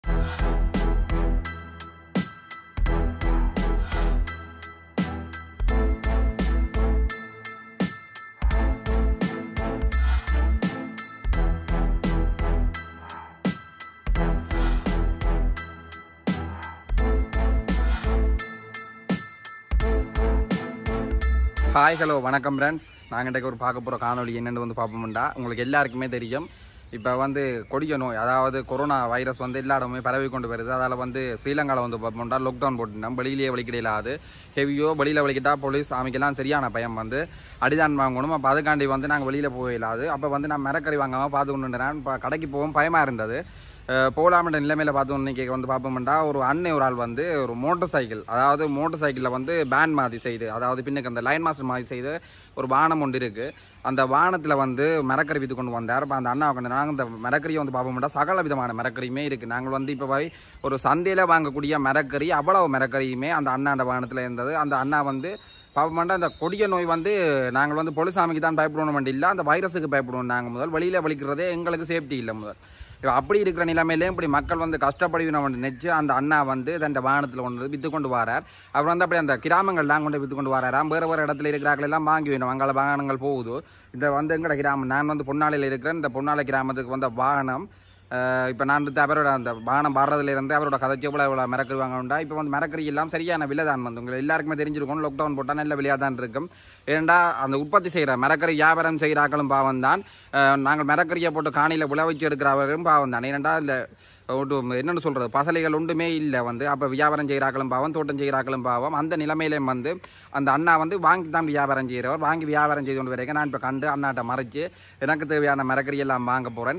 Hi hello வணக்கம் friends. நாங்கள் இன்றைக்கு ஒரு பார்க்க போகிற காணொலி என்னென்னு வந்து பார்ப்போம்டா. உங்களுக்கு எல்லாருக்குமே தெரியும், இப்போ வந்து கொடிய நோய், அதாவது கொரோனா வைரஸ் வந்து எல்லா இடமே பரவி கொண்டு வருது. அதால் வந்து ஸ்ரீலங்காவில் வந்து பார்ப்போம்டா லாக்டவுன் போட்டுட்டோம். வெளியிலேயே வலிக்கிடையிலாது ஹெவியோ வெளியில் வலிக்கிட்டா போலீஸ் அமைக்கலாம் சரியான பயம் வந்து அடிதான் வாங்கணும். அப்போ அதுக்காண்டி வந்து நாங்கள் வெளியில் போயிடலாது. அப்போ வந்து நான் மரக்கறி வாங்காமல் பார்த்து கொண்டுன்றேன். இப்போ கடைக்கு போகவும் பயமாக இருந்தது. போகலாமன்ற நிலைமையில் பார்த்தோம். இன்னைக்கு வந்து பார்ப்போம்டா, ஒரு அண்ணன் ஒரு ஆள் வந்து ஒரு மோட்டர் சைக்கிள், அதாவது மோட்டர் சைக்கிளில் வந்து பேண்ட் மாதிரி செய்து, அதாவது பின்னுக்கு அந்த லைன் மாஸ்டர் மாதிரி செய்து ஒரு வானம் ஒன்று இருக்குது. அந்த வானத்தில் வந்து மரக்கறி விற்று கொண்டு வந்தார். இப்போ அந்த அண்ணா உட்காந்து நாங்கள் இந்த மரக்கறியை வந்து பார்ப்போம்டா, சகல விதமான மரக்கறியுமே இருக்குது. நாங்கள் வந்து இப்போ போய் ஒரு சந்தையில் வாங்கக்கூடிய மரக்கறி அவ்வளவு மரக்கறியுமே அந்த அண்ணா அந்த வானத்தில் இருந்தது. அந்த அண்ணா வந்து பார்ப்போம்டா, இந்த கொடிய நோய் வந்து நாங்கள் வந்து பொலிசாமிக்கு தான் பயப்படணும் வேண்டிய இல்லை, அந்த வைரஸுக்கு பயப்படுவோம். நாங்கள் முதல் வெளியில் வலிக்கிறதே எங்களுக்கு சேஃப்டி இல்லை. முதல் அப்படி இருக்கிற நிலைமையிலே இப்படி மக்கள் வந்து கஷ்டப்படுவினோம் நினைச்சு அந்த அண்ணா வந்து அந்த வாகனத்தில் கொண்டு விற்று கொண்டு வரார். அப்புறம் வந்து அப்படி அந்த கிராமங்கள்லாம் கொண்டு விற்று கொண்டு வராராம். வேறு வேறு இடத்துல இருக்கிறார்கள் எல்லாம் வாங்கி வேணும், அங்கே வாகனங்கள் போகுது. இந்த வந்து எங்கட கிராமம், நான் வந்து பொன்னாலையில் இருக்கிறேன். இந்த பொன்னாலை கிராமத்துக்கு வந்த வாகனம் இப்போ நான் வந்து அவரோட அந்த வாகனம் வர்றதுலேருந்து அவரோட கதைச்சி எவ்வளோ மரக்கறி வாங்கணும்டா. இப்போ வந்து மரக்கறி எல்லாம் சரியான விலை தான் வந்து உங்களுக்கு எல்லாருக்குமே தெரிஞ்சிருக்கும். லாக்டவுன் போட்டால் நல்ல விலையாக தான் இருக்கும். ஏன்னா அந்த உற்பத்தி செய்கிற மரக்கறி வியாபாரம் செய்கிறாக்களும் பாவம் தான். நாங்கள் மரக்கறியை போட்டு காணியில் விளைவிச்சு எடுக்கிறவரும் பாவம் தான். ஏனெண்டா இல்லை என்னென்னு சொல்கிறது, பசலைகள் ஒன்றுமே இல்லை வந்து. அப்போ வியாபாரம் செய்கிறாக்களும் பாவம், தோட்டம் செய்கிறாக்களும் பாவம். அந்த நிலைமையிலேயும் வந்து அந்த அண்ணா வந்து வாங்கி தான் வியாபாரம் செய்கிறவர். வாங்கி வியாபாரம் செய்து கொண்டு வரைக்கும் நான் இப்போ கண்டு அண்ணாட்ட மறைச்சு எனக்கு தேவையான மரக்கறி எல்லாம் வாங்க போகிறேன்.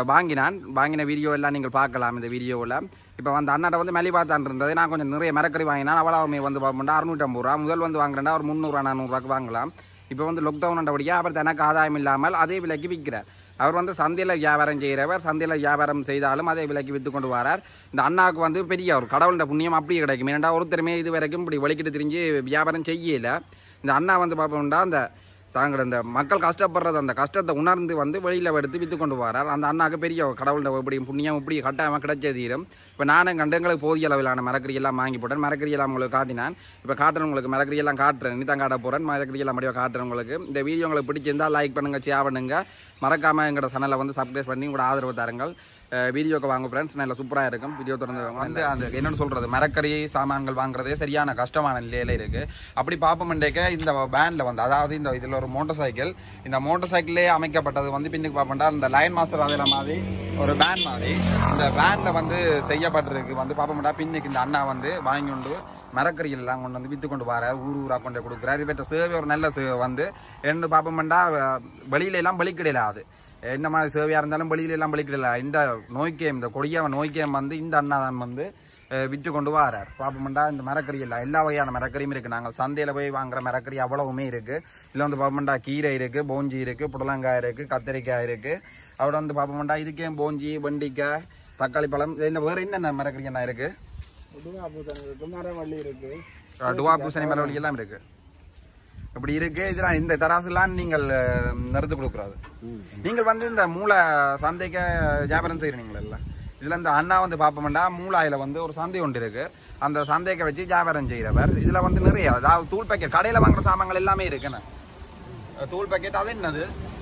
வாங்கின வீடியோ எல்லாம் நீங்கள் பார்க்கலாம் இந்த வீடியோவில். இப்போ வந்து அண்ணாட்ட வந்து மலிவாத்தான் இருந்தது. நான் கொஞ்சம் நிறைய மரக்கறி வாங்கினா அவ்வளவுமே வந்து பார்ப்போம்னா 650 ரூபா. முதல் வந்து வாங்குறேன்டா ஒரு 300 400 வாங்கலாம். இப்போ வந்து லாக்டவுன் அண்டபடியாக அவர் எனக்கு ஆதாயம் இல்லாமல் அதே விலைக்கு விற்கிறார். அவர் வந்து சந்தையில் வியாபாரம் செய்கிறவர். சந்தையில் வியாபாரம் செய்தாலும் அதே விலைக்கு விற்று கொண்டு வரார். இந்த அண்ணாவுக்கு வந்து பெரிய ஒரு கடவுளோட புண்ணியம் அப்படியே கிடைக்கும். ஏன்னா ஒருத்தருமே இது வரைக்கும் இப்படி வலிக்கிட்டு திரிஞ்சு வியாபாரம் செய்யலை. இந்த அண்ணா வந்து பார்ப்போம்னா அந்த தாங்கள் இந்த மக்கள் கஷ்டப்படுறது அந்த கஷ்டத்தை உணர்ந்து வந்து வெளியில் எடுத்து விற்று கொண்டு வரார். அந்த அண்ணாவுக்கு பெரிய கடவுளோட இப்படி புண்ணியம் இப்படி கட்டாயமாக கிடைச்ச தீரும். இப்போ நானும் கண்டு எங்களுக்கு போதிய அளவிலான மரக்கறி எல்லாம் வாங்கி போட்டேன். மரக்கறி எல்லாம் உங்களுக்கு காட்டினான். இப்போ காட்டுறேன் உங்களுக்கு மரக்கறி எல்லாம் காட்டுறேன். நீ தான் காட்ட போகிறேன். மரக்கறி எல்லாம் முடிவாக காட்டுறேன் உங்களுக்கு. இந்த வீடியோ உங்களுக்கு பிடிச்சிருந்தால் லைக் பண்ணுங்கள், ஷேர் பண்ணுங்கள். மறக்காமல் எங்களோட சேனலை வந்து சப்ஸ்கிரைப் பண்ணி உங்களோட ஆதரவு தாருங்கள். வீடியோக்கு வாங்க ஃப்ரெண்ட்ஸ், நல்ல சூப்பராக இருக்கும். வீடியோ தொடர்ந்து வந்து அந்த என்னென்னு சொல்கிறது, மரக்கறி சாமான்கள் வாங்குறதே சரியான கஷ்டமான நிலையில் இருக்குது. அப்படி பார்ப்போம்டேக்க இந்த வேனில் வந்து, அதாவது இந்த இதில் ஒரு மோட்டர் சைக்கிள், இந்த மோட்டர் சைக்கிளே அமைக்கப்பட்டது வந்து பின்னுக்கு பார்ப்போம்டா இந்த லைன் மாஸ்டர் அதில் மாதிரி ஒரு வேன் மாதிரி இந்த வேனில் வந்து செய்யப்பட்டிருக்கு. வந்து பார்ப்போம்டா பின்னுக்கு இந்த அண்ணா வந்து வாங்கி கொண்டு மரக்கறி எல்லாம் கொண்டு வந்து விற்று கொண்டு வர ஊராக கொண்டு கொடுக்குறாரு. இது பெற்ற சேவை ஒரு நல்ல சேவை வந்து என்ன பார்ப்போம்டா, வெளியில எல்லாம் வெளிக்கிடையிலாது. என்ன மாதிரி சேவையாக இருந்தாலும் வெளியில எல்லாம் வெளிக்கிடல. இந்த நோய்க்கேம், இந்த கொடிய நோய்க்கேம் வந்து இந்த அண்ணா தான் வந்து விற்று கொண்டு வரார். பார்ப்போம்டா இந்த மரக்கறி எல்லாம் எல்லா வகையான மரக்கறியும் இருக்குது. நாங்கள் சந்தையில் போய் வாங்குற மரக்கறி அவ்வளவுமே இருக்குது. இதில் வந்து பார்ப்போம்டா கீரை இருக்குது, போஞ்சி இருக்குது, புடலங்காய் இருக்குது, கத்திரிக்காய் இருக்குது. அவட வந்து பார்ப்போம்டா இதுக்கே போஞ்சி, வெண்டிக்காய், தக்காளி பழம், என்ன வேறு என்னென்ன மரக்கறி என்ன இருக்குது? மரவள்ளி இருக்கு, டுவா பூசணி மரவள்ளி எல்லாம் இருக்குது. இப்படி இருக்கு. இதெல்லாம் இந்த தராசுலாம் நீங்கள் நிறுத்து கொடுக்குறாது. நீங்கள் வந்து இந்த மூளை சந்தைக்கு வியாபாரம் செய்யறீங்களா? இதுல இந்த அண்ணா வந்து பார்ப்போம்டா மூளாயில வந்து ஒரு சந்தை ஒன்று இருக்கு. அந்த சந்தைக்கு வச்சு வியாபாரம் செய்யறவர். இதுல வந்து நிறைய, அதாவது தூள் பேக்கெட், கடையில வாங்குற சாமான்கள் எல்லாமே இருக்குண்ணா. தூள் பேக்கெட் அது என்னது,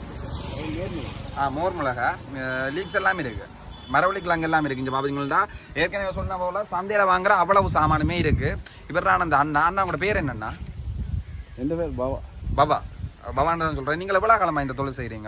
மோர் மிளகா, லீக்ஸ் எல்லாமே இருக்கு. மரவள்ளி கிழங்கு எல்லாம் இருக்கு. இங்க பாத்தீங்கன்னா ஏற்கனவே சொன்ன போல சந்தையில வாங்குற அவ்வளவு சாமானுமே இருக்கு. இவரான அந்த அண்ணா, அண்ணாவோட பேர் என்னன்னா? எந்த பேர்? பாபா. பாபா பவான்னு சொல்றேன். நீங்கள் எவ்வளவு காலமா இந்த தொழில் செய்றீங்க?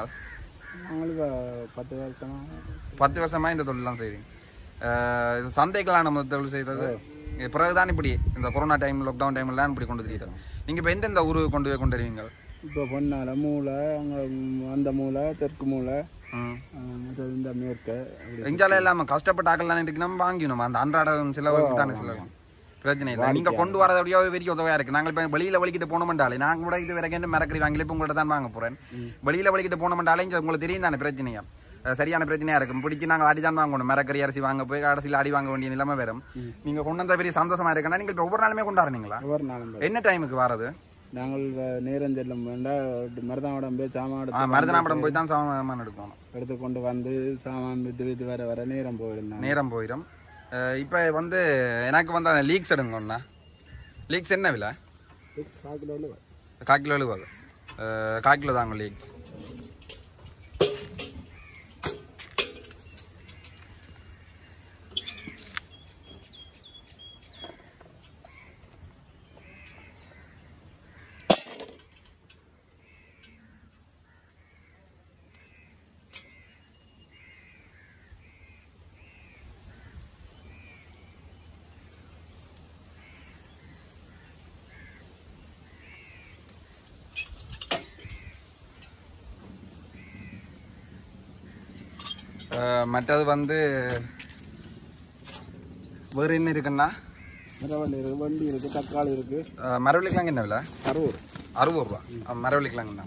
10 வருஷமா இந்த தொழிலாம் செய்றீங்க. சந்தைக்கெல்லாம் நம்ம தொழில் செய்தது பிறகுதான் இப்படி இந்த கொரோனா டைம், லாக்டவுன் டைம்லாம் இப்படி கொண்டு தெரியும். நீங்க இப்ப எந்தெந்த ஊருக்கு கொண்டு வருவீங்க? இப்போ பொன்னால மூளை, அங்க அந்த மூளை, தெற்கு மூளை, இந்த மேற்கு, எங்கால எல்லாம் கஷ்டப்பட்ட ஆக்கெல்லாம் இருக்கு. நம்ம வாங்கினோம் அந்த அன்றாட சிலவுக்கு தானே சில பிரச்சனை இல்லை. நீங்க கொண்டு வரதையோ பெரிய உதவியா இருக்கு. நாங்கள் இப்ப வெளியில வலிக்கிட்டு போனோம்டாலே, நாங்க கூட இது வரைக்கும் மரக்கறி வாங்கல, இப்ப உங்கள்ட்ட தான் வாங்க போறேன். வெளியில வலிக்கிட்டு போனோம்டாலே உங்களுக்கு தெரியும் தானே பிரச்சனையா, சரியான பிரச்சனையா இருக்கும். பிடிச்சி நாங்கள் அடிதான் வாங்கணும். மரக்கறி அரிசி வாங்க போய் கடைசியில் அடி வாங்க வேண்டிய நிலைமை வரும். நீங்க கொண்டு வந்த பெரிய சந்தோஷமா இருக்குன்னா நீங்கள் ஒவ்வொரு நாளுமே கொண்டாடுறீங்களா? ஒவ்வொரு நாளும். என்ன டைமுக்கு வரது? நாங்கள் நேரம் செல்லும் மருதாமடம் போய் சாமான், மருதனாமடம் போய் தான் சாமான் எடுக்கணும். எடுத்து கொண்டு வந்து சாமான் வித்து வர நேரம் போயிடும். நேரம் போயிடும். இப்போ வந்து எனக்கு வந்து அந்த லீக்ஸ் எடுங்கண்ணா. லீக்ஸ் என்ன விலை? 1 கிலோ 1 கிலோ 70. 1 கிலோ தாங்க லீக்ஸ். மற்றது வந்து வேறு என்ன இருக்குன்னா மரவள்ளி இருக்கு, வண்டி இருக்கு, தக்காளி இருக்கு. மரவள்ளிக்கிழங்கு என்ன விலை? 60 ரூபா. மரவள்ளிக்கிழங்குண்ணா.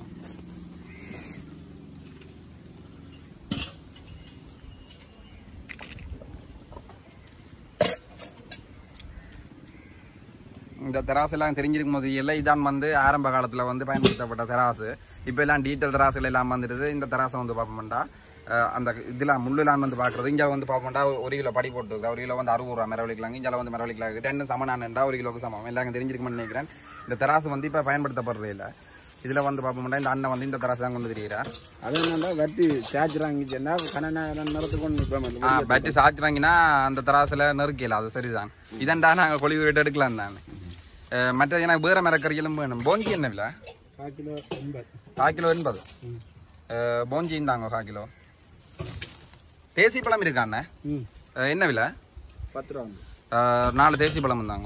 இந்த தெராசு எல்லாம் தெரிஞ்சிருக்கும் போது எல்லாம் இதான் வந்து ஆரம்ப காலத்துல வந்து பயன்படுத்தப்பட்ட தெராசு. இப்ப எல்லாம் டீட்டெயில் தெராசுல எல்லாம் வந்துடுது. இந்த தெராசை வந்து பார்ப்போம்டா அந்த இதெல்லாம் முள்ளுலாம் வந்து பாக்குறது. இங்க வந்து பார்ப்போம்டா 1 கிலோ படி போட்டு 1 கிலோ வந்து 60 ரூபா மரவள்ளிக்கிழங்கு. இங்கே வந்து மரவள்ளிக்கிழங்கு ரெண்டும் சமனானண்டா 1 கிலோக்கு சமம். எல்லாரும் தெரிஞ்சிருக்கும்னு நினைக்கிறேன். இந்த தெராசு வந்து இப்ப பயன்படுத்தப்படுறதே இல்லை. இதுல வந்து பார்ப்போம்டா இந்த அண்ணன் வந்து இந்த தெராசு தான் கொண்டு தெரிகிறார். அது என்னன்னா வட்டி சார்ஜ்றாங்கன்னா வட்டி சார்ஜ்றாங்கன்னா அந்த தெராசுல நெருக்கல. அது சரிதான். இதண்டா நாங்க கொழிவு ரேட் எடுக்கலாம் தானே. மற்ற எனக்கு வேற மரக்கறிகளும் வேணும். போஞ்சி என்ன விலை? 1 கிலோ 80. 1 கிலோ 80. போஞ்சியும் தாங்க 1 கிலோ. தேசி பழம் இருக்காண்ணே. என்ன விலை? 10 ரூபா. 4 தேசி பழம் தாங்க.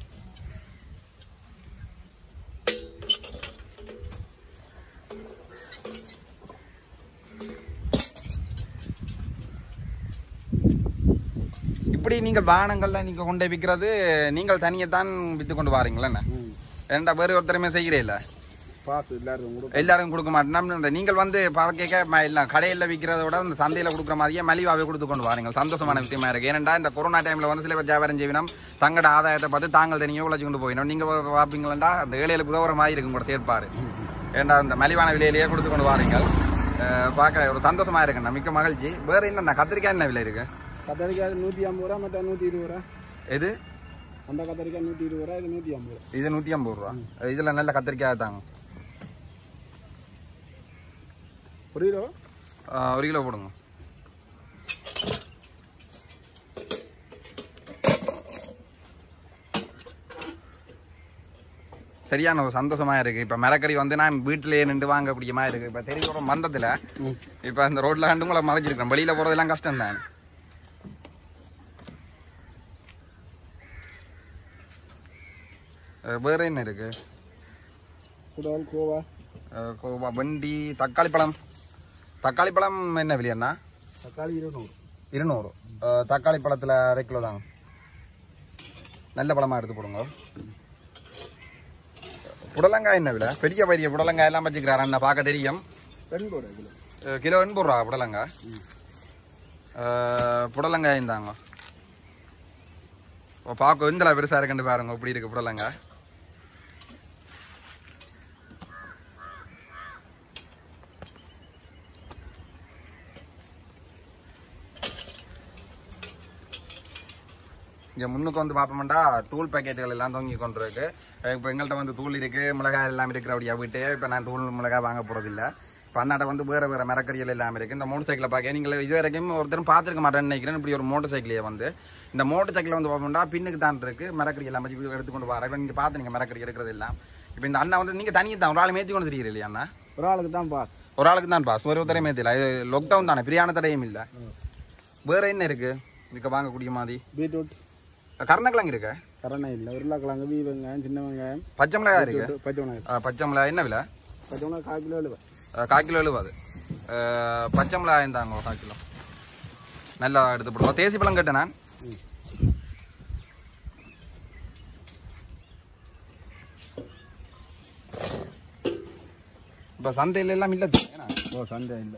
இப்படி நீங்கள் வாகனங்கள்ல நீங்க கொண்டு விற்கிறது நீங்கள் தனியத்தான் வித்து கொண்டு வாரீங்களா? ஏன்டா வேறு ஒருத்தருமே செய்கிறே இல்ல? எல்லாரும் கொடுக்க மாட்டேன். நீங்கள் வந்து பார்க்க கடையில விற்கிறத விட இந்த சந்தையில கொடுக்குற மாதிரியே மலிவாவே கொடுத்து கொண்டு வாருங்கள். சந்தோஷமான விஷயமா இருக்கு. ஏனென்றா இந்த கொரோனா டைம்ல வந்து சில பேர் வியாபாரம் செய்யணும், தங்களோட ஆதாயத்தை பார்த்து தாங்கள் தனியாக உழைச்சு கொண்டு போயிடும். நீங்க பார்ப்பீங்களா அந்த ஏழைகளுக்கு உதவுற மாதிரி இருக்கும் கூட செயற்பாடு. ஏன்டா இந்த மலிவான விலையிலேயே கொடுத்து கொண்டு வாருங்கள். பார்க்க ஒரு சந்தோஷமா இருக்குண்ணா. மிக்க மகிழ்ச்சி. வேற என்ன கத்திரிக்காய் என்ன விலை இருக்கு? கத்திரிக்காய் 150 ரூபா, மற்ற 120 ரூபா. எது? அந்த கத்திரிக்காய் 120 ரூபா, இது 150 ரூபா. இது 150 ரூபா. இதுல நல்ல கத்திரிக்காய் தாங்க. 1 கிலோ 1 கிலோ போடுங்க. சரியான ஒரு சந்தோஷமா இருக்கு. இப்ப மரக்கறி வந்து நான் வீட்டிலேயே நின்று வாங்கக்கூடியமா இருக்கு. இப்ப தெரியும் மந்தத்துல இப்ப அந்த ரோட்ல கண்டு உங்களை மறைச்சிருக்கேன். வெளியில போறதெல்லாம் கஷ்டம் தான். வேற என்ன இருக்கு? குடல், கோவா, கோவா, வண்டி, தக்காளி பழம். தக்காளி பழம் என்ன விலையண்ணா? தக்காளி 200. 200. தக்காளி பழத்துல 1/2 கிலோ தாங்க. நல்ல பழமா எடுத்து போடுங்க. புடலங்காய் என்ன விலை? பெரிய பெரிய புடலங்காய் எல்லாம் வச்சுக்கிறாரு அண்ணா, பார்க்க தெரியும். 80 கிலோ. கிலோ 80 ரூபா புடலங்காய். புடலங்காய் தாங்க. பார்க்க எந்தளவு பெருசா இருக்குன்னு பாருங்க. இப்படி இருக்கு புடலங்காய். இங்க முன்னுக்கு வந்து பாப்போம்டா தூள் பேக்கெட்டுகள் எல்லாம் தொங்கி கொண்டு இருக்கு. இப்ப எங்கள்கிட்ட வந்து தூள் இருக்கு, மிளகாய் எல்லாம் இருக்கிற அப்படியா வீட்டு. இப்ப நான் தூள் மிளகாய் வாங்க போறது இல்ல. இப்ப அண்ணாட்ட வந்து வேற வேற மரக்கறிகள் எல்லாம் இருக்கு. இந்த மோட்டர் சைக்கிளை பார்க்க நீங்க இது வரைக்கும் ஒருத்தரும் பார்த்துருக்க மாட்டேன்னு நினைக்கிறேன். இப்படி ஒரு மோட்டர் சைக்கிளையே வந்து இந்த மோட்டர் சைக்கிள் வந்து பாப்போம்டா பின்னுக்கு தான் இருக்கு. மரக்கறி எல்லாம் எடுத்துக்கொண்டு வர. இப்ப நீங்க பாத்துங்க மரக்கறி எடுக்கிறது எல்லாம். இப்ப இந்த அண்ணா வந்து நீங்க தனியாக தான் ஒரு ஆள் மேத்தி கொண்டு தெரியுது இல்லையா அண்ணா? ஒரு ஆளுக்கு தான் பாஸ். ஒரு ஆளுக்கு தான் பாஸ். ஒருத்தரையும் மேத்தில. இது லாக்டவுன் தானே, பிரியான தடையும் இல்ல. வேற என்ன இருக்கு இதுக்கு வாங்கக்கூடிய மாதிரி? பீட்ரூட், கருணக்கிழங்கு இருக்கு. கரணை இல்ல, உருளைக்கிழங்கு, வீ வெங்காயம், சின்ன வெங்காயம், பச்சை மிளகாய் இருக்கு. பச்சை மிளகாய். பச்சை மிளகாய் என்ன விலை? பச்சை மிளகாய் 1/4 கிலோ 70. 1/4 கிலோ 70. பச்சை மிளகாய் தாங்க 1/4 கிலோ. நல்லா எடுத்து போடுவோம். தேசி பழம் கேட்டேன் நான். இப்ப சந்தையில எல்லாம் இல்ல. ஓ, சந்தை இல்லை.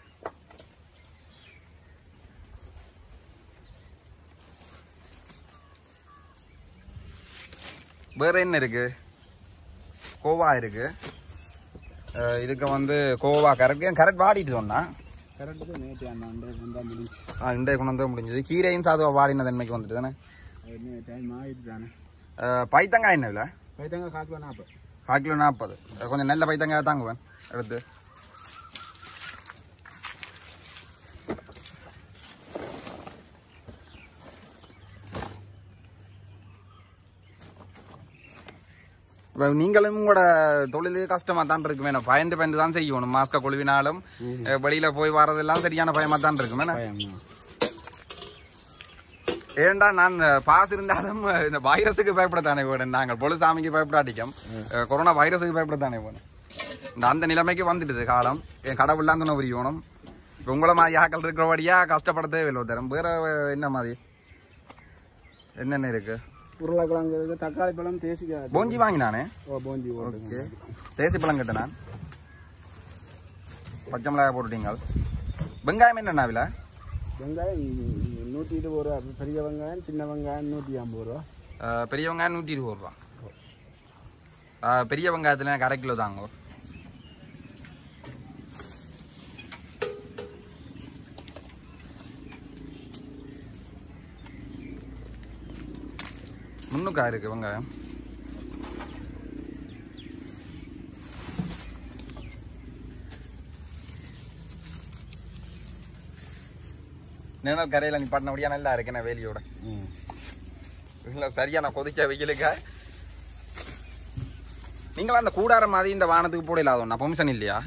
வேற என்ன இருக்கு? கோவா இருக்கு. இதுக்கு வந்து கோவா கரெக்ட் வாடிட்டு சொன்னா கரெக்டாக நேற்று அந்த வந்தால் முடிஞ்சு இன்றைய கொண்டு வந்து முடிஞ்சது. கீரையும் சாதுவா வாடின தன்மைக்கு வந்துட்டு தானே டைம் ஆகிட்டு தானே. பைத்தங்காய் என்ன விலை? பைத்தங்காய் 4 கிலோ 40. 4 கிலோ 40. கொஞ்சம் நல்ல பைத்தங்காய் தாங்குவேன் எடுத்து. இப்போ நீங்களும் கூட தொழில் கஷ்டமா தான் இருக்கு வேணும். பயந்து பயந்து தான் செய்யணும். மாஸ்க கொழுவினாலும் வெளியில போய் வர்றதெல்லாம் சரியான பயமா தான் இருக்கு வேணும். ஏண்டா நான் பாஸ் இருந்தாலும் இந்த வைரஸுக்கு பயப்படத்தானே போனேன். நாங்கள் பொழுசாமிக்கு பயப்படாட்டிக்கும் கொரோனா வைரஸுக்கு பயப்படத்தானே போனேன். இந்த அந்த நிலைமைக்கு வந்துடுது காலம். என் கடவுள்லாம் தானே புரியணும். இப்போ உங்களை மாதிரி ஆக்கள் இருக்கிறபடியா கஷ்டப்பட தேவையில்லை தரம். வேற என்ன மாதிரி என்னென்ன இருக்கு? உருளைக்கிழங்கு இருக்கு, தக்காளி பழம், தேசிக்காய். போஞ்சி வாங்கினானே. போஞ்சி ஓகே. தேசி பழம் கட்ட நான் பச்சை மிளகாய் போட்டுட்டீங்க. வெங்காயம் என்னென்ன விலை? வெங்காயம் 120 ரூபா. பெரிய வெங்காயம், சின்ன வெங்காயம் 150 ரூபா. பெரிய வெங்காயம் 120 ரூபா. பெரிய வெங்காயத்தில் எனக்கு 1/2 கிலோ தாங்க. முன்னுக்காய் இருக்கு வெங்காயம். நிழல் கரையில நீ பண்ணபடியா நல்லா இருக்கு. என்ன வேலியோட சரியான கொதிக்க வெயிலுக்கா. நீங்களா அந்த கூடார மாதிரி இந்த வானத்துக்கு போட இல்லாத பெர்மிஷன் இல்லையா?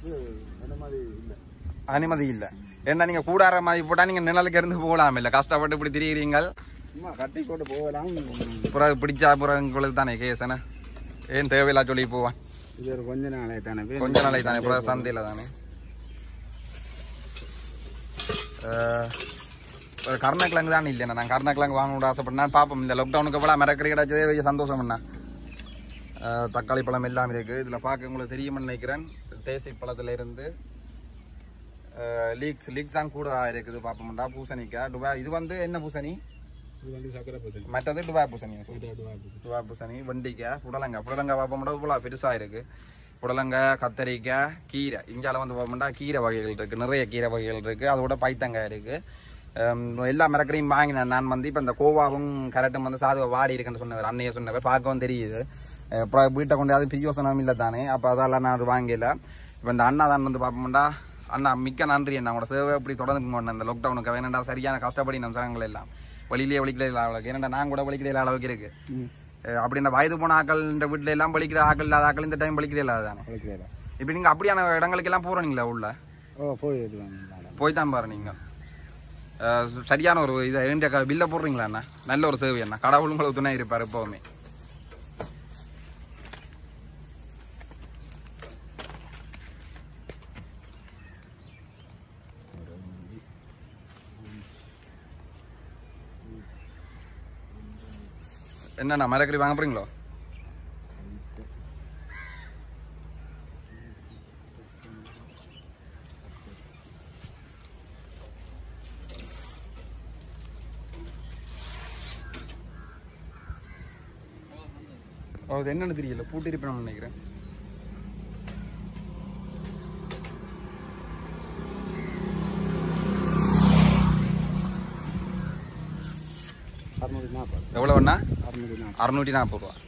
அனுமதி இல்ல. ஏன்னா நீங்க கூடார மாதிரி போட்டா நீங்க நிழலுக்கு இருந்து போகலாம். இல்ல கஷ்டப்பட்டு இப்படி திரிகிறீங்க. கட்டி போட்டு போகலாம். புறம் பிடிச்சா புறம் உங்களுக்கு தானே கேசன. ஏன் தேவையில்லா சொல்லி போவான். இது ஒரு கொஞ்ச நாளை தானே. கொஞ்ச நாளை தானே. புறம் சந்தையில தானே. கருணக்கிழங்கு தான் இல்லைண்ணா. நான் கருணக்கிழங்கு வாங்கணும்னு ஆசைப்பட்டேன். பார்ப்போம். இந்த லாக்டவுனுக்கு எவ்வளோ மிரக்கறி கிடைச்சதே சந்தோஷம் என்ன. தக்காளி பழம் எல்லாம் இருக்கு. இதுல பார்க்க உங்களுக்கு தெரியும்னு நினைக்கிறேன். தேசி பழத்துல இருந்து லீக்ஸ் தான் கூட இருக்குது. பார்ப்போம்டா. பூசணிக்காய் துபாய். இது வந்து என்ன பூசணி? மற்றது துபாய் பூசணி. துபாய் பூசணி, வெண்டிக்காய், புடலங்காய் பார்ப்போம்டா. இவ்வளோ பெருசா இருக்கு. புடலங்காய், கத்தரிக்காய், கீரை. இங்கால வந்து பார்ப்போம்டா கீரை வகைகள் இருக்கு. நிறைய கீரை வகைகள் இருக்கு. அதோட பைத்தங்காய் இருக்கு. எல்லா மிரக்கரையும் வாங்கினேன் நான் வந்து. இப்போ இந்த கோவாவும் கரெக்டும் வந்து சாதுவா வாடி இருக்குன்னு சொன்னவர் அன்னைய சொன்னவர். பார்க்கவும் தெரியுது. அப்புறம் வீட்டை கொண்டு அது பிரியோசனம் இல்லை தானே. அப்போ அதெல்லாம் நான் அது வாங்கல. இப்போ இந்த அண்ணா தான் வந்து பார்ப்போம்டா. அண்ணா மிக்க நன்றி. என்ன உங்களோட சேவை இப்படி தொடர்ந்து கொண்டு இந்த லாக்டவுனுக்கு வேணா சரியான கஷ்டப்படி நம்ம சரங்கள் எல்லாம் வழியிலேயே வலிக்கிற அளவுக்கு. ஏன்னா நான் கூட வலிக்கிற அளவுக்கு இருக்கு. அப்படி இந்த வயது போன ஆக்கள் இந்த வீட்டுல எல்லாம் வலிக்கிற ஆக்கள் இல்லாத ஆக்கள் இந்த டைம் வலிக்கிற இல்லாத தானே. இப்போ நீங்க அப்படியான இடங்களுக்கு எல்லாம் போறீங்களா? உள்ள போய் தான் பாரு. நீங்க சரியான ஒரு இதை வேண்டிய பில்ல போடுறீங்களா அண்ணா? நல்ல ஒரு சேவை அண்ணா. கடவுள் உங்களுக்கு துணை இருப்பார் எப்பவுமே. என்னண்ணா மரக்கறி வாங்க போறீங்களோ? அது என்னன்னு தெரியல. பூட்டி இருப்பேன் நினைக்கிறேன். எவ்வளவு அண்ணா? 640 ரூபா.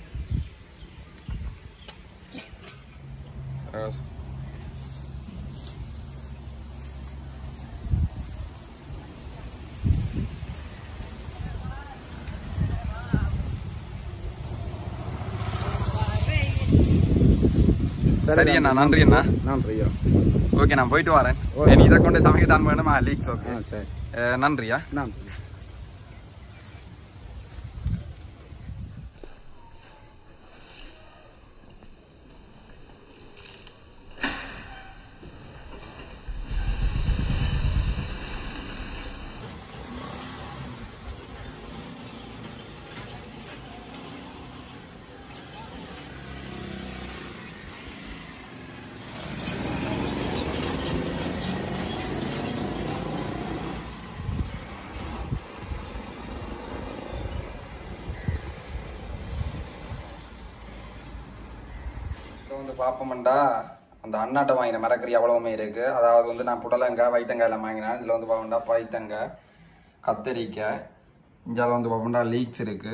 சரி அண்ணா. நன்றி அண்ணா. நன்றியா. ஓகே நான் போயிட்டு வரேன். இதை கொண்டு சமைக்க தான் வேணுமா? லீக்ஸ். ஓகே சரி. நன்றியா. நன்றி. வந்து பாப்போம்டா. அந்த அண்ணாட்டை வாங்கின மரக்கறி அவ்வளவுமே இருக்கு. அதாவது வந்து நான் புடலங்காய் வைத்தங்காய் எல்லாம் வாங்கினேன். இதுல வந்து பாப்போம்டா பைத்தங்காய், கத்தரிக்காய், இஞ்சால வந்து பாப்போம்டா லீக்ஸ் இருக்கு,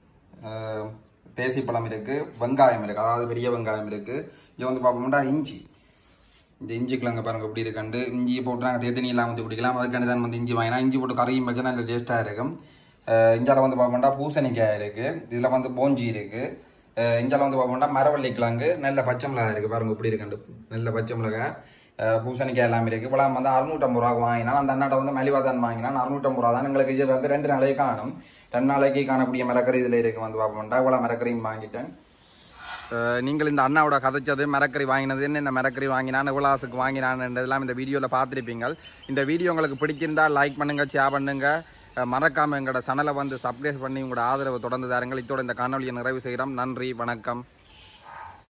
தேசி பழம் இருக்கு, வெங்காயம் இருக்கு, அதாவது பெரிய வெங்காயம் இருக்கு. இது வந்து பாப்போம்டா இஞ்சி. இந்த இஞ்சி கிழங்கு பாருங்க எப்படி இருக்குண்டு. இஞ்சி போட்டு நாங்கள் தேத்தனி இல்லாமல் வந்து குடிக்கலாம். அதுக்காண்டி தான் வந்து இஞ்சி வாங்கினா. இஞ்சி போட்டு கறியும் வச்சா நல்ல டேஸ்ட்டாக இருக்கும். இஞ்சால வந்து பார்ப்போம்டா பூசணிக்காய் இருக்கு, இதில் வந்து போஞ்சி இருக்கு. இஞ்சால வந்து பார்ப்போம்டா மரவள்ளி கிழங்கு, நல்ல பச்சை மிளகாய் இருக்கு பாருங்க எப்படி இருக்குண்டு, நல்ல பச்சை மிளகாய், பூசணிக்காய் எல்லாமே இருக்கு. இப்போ வந்து 650 ரூபா வாங்கினா. அந்த அண்ணாட்ட வந்து மலிவா தான் வாங்கினா. 650 ரூபா தான். எங்களுக்கு இது வந்து 2 நாளைக்கு காணும். 2 நாளைக்கு காணக்கூடிய மரக்கறி இதில் இருக்கு வந்து பார்ப்போம்டா. இவ்வளோ மரக்கறியும் வாங்கிட்டேன். நீங்கள் இந்த அண்ணாவோட கதைச்சது மரக்கறி வாங்கினது என்ன மரக்கறி வாங்கினான் இவ்வளாசுக்கு வாங்கினான்ன்றதெல்லாம் இந்த வீடியோவில் பார்த்துருப்பீங்க. இந்த வீடியோ உங்களுக்கு பிடிச்சிருந்தா லைக் பண்ணுங்க, ஷேர் பண்ணுங்க, மறக்காம எங்களோட சேனலை வந்து சப்ஸ்கிரைப் பண்ணி உங்களோட ஆதரவு தொடர்ந்து தாருங்கள். இதோட இந்த காணொலியை நிறைவு செய்கிறோம். நன்றி, வணக்கம்.